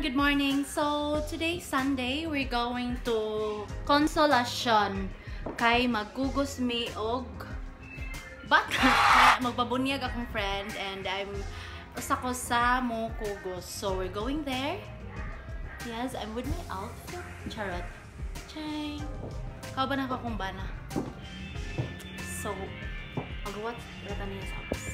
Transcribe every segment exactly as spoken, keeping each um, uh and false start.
good morning. So, today Sunday, we're going to Consolacion. Kay magkugos mi og bata. Magbabunyag akong friend and I'm usa ko sa mo kugos. So, we're going there. Yes, I'm with my outfit. Charot. Chang. Kao ba na ka kung bana? So, mag-what? Rata niya sa apas.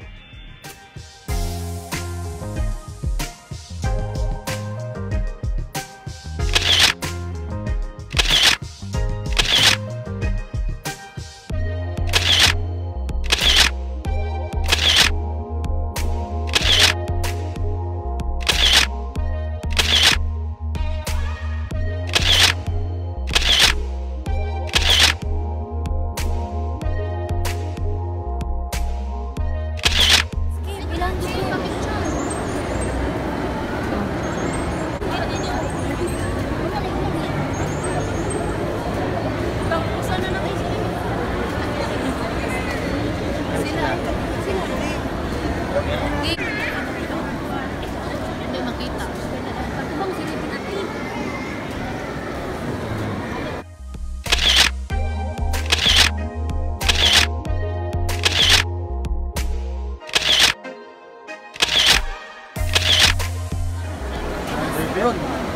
Ron.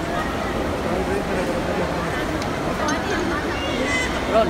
Ron.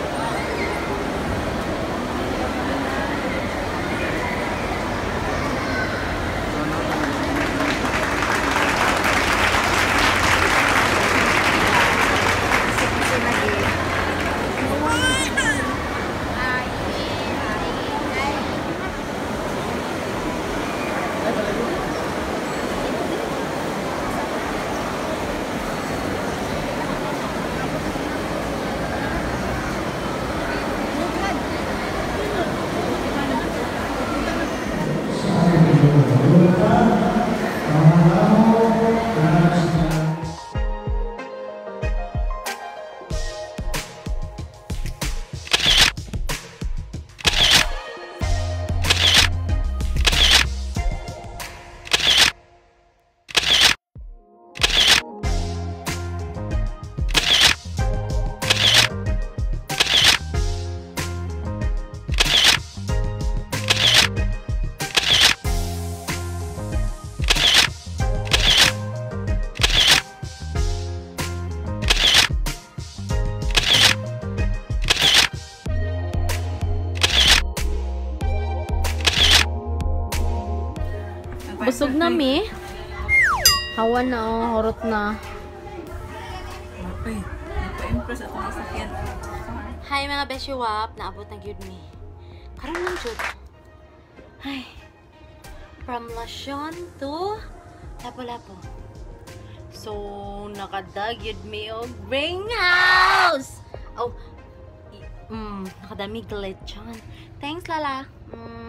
Busog na mi. Hawa na oh, horot na. Ay, napa-impress ako sa sakyan. Hi mga beshi wap, naabot ng gyud mi. Karon lang jud. Ay. From Lasyon to Lapu-Lapu. So, nakadag yun mi og ring house. Oh. Mm, nakadami glitch on. Thanks Lala. Mm.